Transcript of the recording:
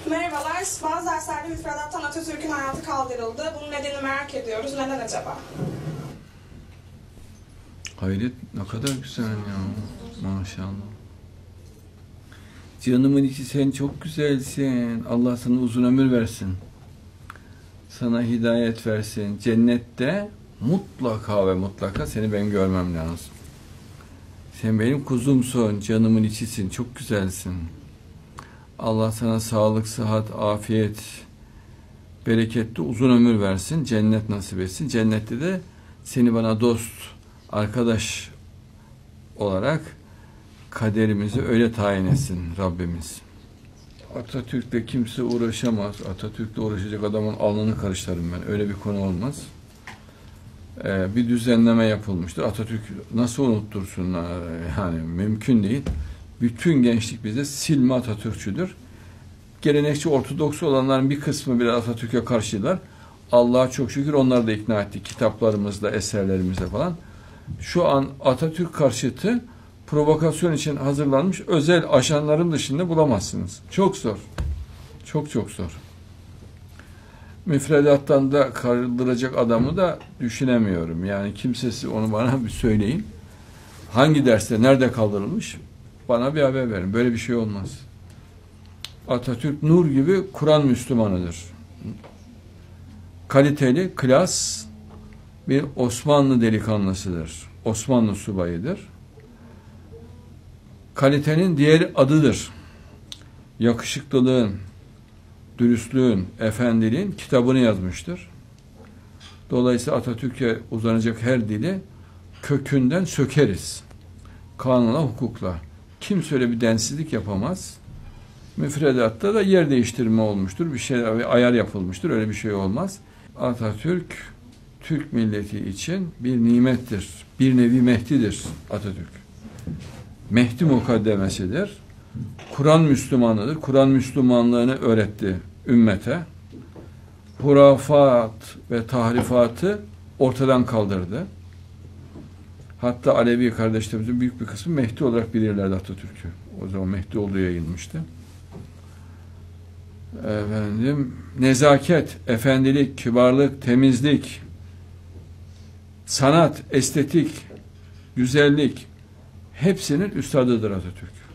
Merhabalar. Bazı derslerde müfredattan Atatürk'ün hayatı kaldırıldı. Bunun nedenini merak ediyoruz. Neden acaba? Hayret, ne kadar güzel ya. Maşallah. Canımın içi, sen çok güzelsin. Allah sana uzun ömür versin. Sana hidayet versin. Cennette mutlaka ve mutlaka seni ben görmem lazım. Sen benim kuzumsun, canımın içisin, çok güzelsin. Allah sana sağlık, sıhhat, afiyet, bereketli uzun ömür versin, cennet nasip etsin. Cennette de seni bana dost, arkadaş olarak kaderimizi öyle tayin etsin Rabbimiz. Atatürk'le kimse uğraşamaz. Atatürk'le uğraşacak adamın alnını karıştırırım ben. Öyle bir konu olmaz. Bir düzenleme yapılmıştır. Atatürk nasıl unuttursunlar? Yani mümkün değil. Bütün gençlik bizde silme Atatürkçüdür. Gelenekçi Ortodoks olanların bir kısmı bile Atatürk'e karşılar. Allah'a çok şükür onları da ikna ettik. Kitaplarımızda, eserlerimizde falan. Şu an Atatürk karşıtı provokasyon için hazırlanmış özel ajanların dışında bulamazsınız. Çok zor. Çok çok zor. Müfredattan da kaldıracak adamı da düşünemiyorum. Yani kimsesi onu bana bir söyleyin. Hangi derste, nerede kaldırılmış? Bana bir haber verin. Böyle bir şey olmaz. Atatürk nur gibi Kur'an Müslümanıdır. Kaliteli, klas bir Osmanlı delikanlısıdır. Osmanlı subayıdır. Kalitenin diğer adıdır. Yakışıklılığın, dürüstlüğün, efendiliğin kitabını yazmıştır. Dolayısıyla Atatürk'e uzanacak her dili kökünden sökeriz. Kanunla, hukukla. Kimse öyle bir densizlik yapamaz. Müfredatta da yer değiştirme olmuştur. Bir şey, bir ayar yapılmıştır. Öyle bir şey olmaz. Atatürk, Türk milleti için bir nimettir. Bir nevi Mehdi'dir Atatürk. Mehdi mukaddemesidir. Kur'an Müslümanıdır. Kur'an Müslümanlığını öğretti ümmete. Hurafat ve tahrifatı ortadan kaldırdı. Hatta Alevi kardeşlerimizin büyük bir kısmı Mehdi olarak bilirlerdi Atatürk'ü. O zaman Mehdi olduğu yayılmıştı. Nezaket, efendilik, kibarlık, temizlik, sanat, estetik, güzellik hepsinin üstadıdır Atatürk.